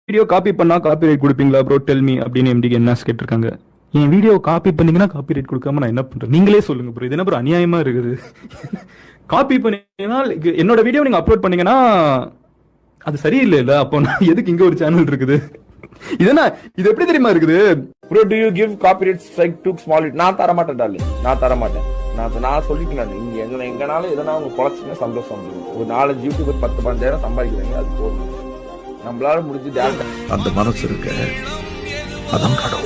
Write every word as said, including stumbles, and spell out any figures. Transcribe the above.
Video copy பண்ணா copyright கொடுப்பீங்களா bro tell me அப்படின்னு எம்டிக்கு என்ன கேட்டிருக்காங்க. என் வீடியோ காப்பி பண்ணீங்கன்னா காப்பிரைட் கொடுக்காம நான் என்ன பண்றேன்? நீங்களே சொல்லுங்க ப்ரோ. இது என்ன ப்ரோ அநியாயமா இருக்குது? காப்பி பண்ணீங்கன்னா என்னோட வீடியோ நீங்க அப்லோட் பண்ணீங்கன்னா அது சரியில்லை இல்ல? அப்போ நான் எதுக்கு இங்க ஒரு சேனல் இருக்குது? இதென்ன இது எப்படி தெரியுமா இருக்குது? Bro do you give copyright strike to small it? நான் தர மாட்டேன் டார்லிங், நான் தர மாட்டேன். நான் நான் சொல்லிட்டு நான் இங்க எங்க எங்கனாலும் எதனா அவங்க குறைச்சிங்க சந்தோஷம். ஒரு நாலஞ்சு யூடியூபர் பத்து பதினஞ்சாயிரம் சம்பாதிக்கிறாங்க, அது போதும். நம்மளால முடிஞ்சு அந்த மனசு இருக்கு, அதான் கடவுள்.